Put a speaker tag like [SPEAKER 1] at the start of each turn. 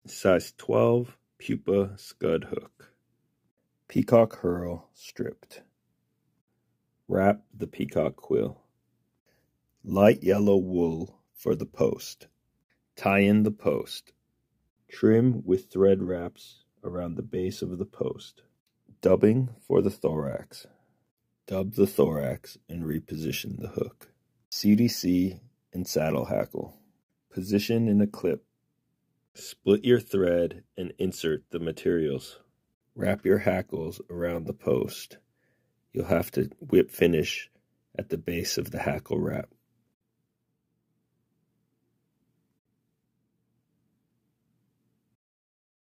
[SPEAKER 1] Size 12 pupa scud hook. Peacock herl stripped. Wrap the peacock quill. Light yellow wool for the post. Tie in the post. Trim with thread wraps around the base of the post. Dubbing for the thorax. Dub the thorax and reposition the hook. CDC and saddle hackle. Position in a clip. Split your thread and insert the materials. Wrap your hackles around the post. You'll have to whip finish at the base of the hackle wrap.